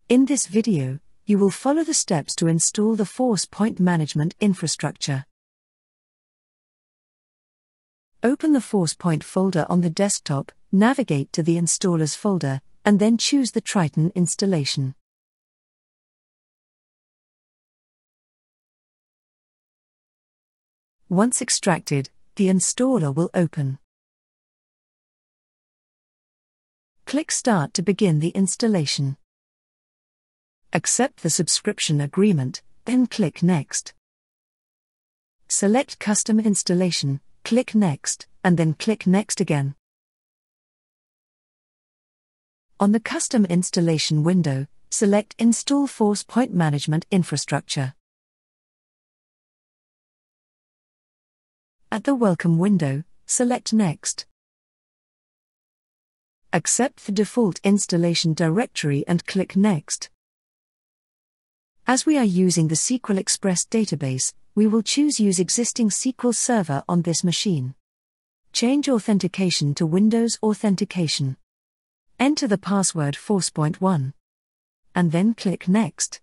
In this video, you will follow the steps to install the Forcepoint Management Infrastructure. Open the Forcepoint folder on the desktop, navigate to the Installers folder, and then choose the Triton installation. Once extracted, the installer will open. Click Start to begin the installation. Accept the subscription agreement, then click Next. Select Custom Installation, click Next, and then click Next again. On the Custom Installation window, select Install Forcepoint Management Infrastructure. At the Welcome window, select Next. Accept the default installation directory and click Next. As we are using the SQL Express database, we will choose Use Existing SQL Server on this machine. Change authentication to Windows Authentication. Enter the password Forcepoint1. And then click Next.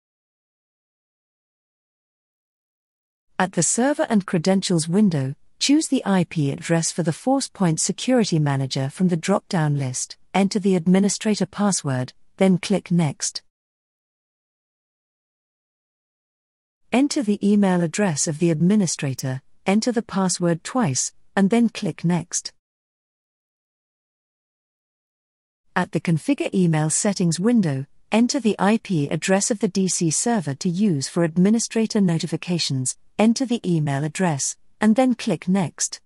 At the Server and Credentials window, choose the IP address for the Forcepoint Security Manager from the drop-down list, enter the administrator password, then click Next. Enter the email address of the administrator, enter the password twice, and then click Next. At the Configure Email Settings window, enter the IP address of the DC server to use for administrator notifications, enter the email address, and then click Next.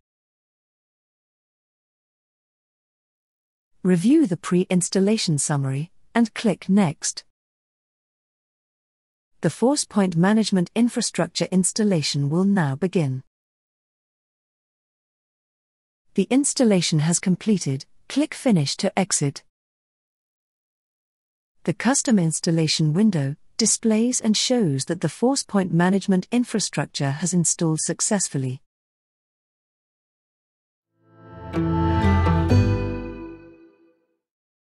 Review the pre-installation summary, and click Next. The Forcepoint Management Infrastructure installation will now begin. The installation has completed, click Finish to exit. The Custom Installation window displays and shows that the Forcepoint Management Infrastructure has installed successfully.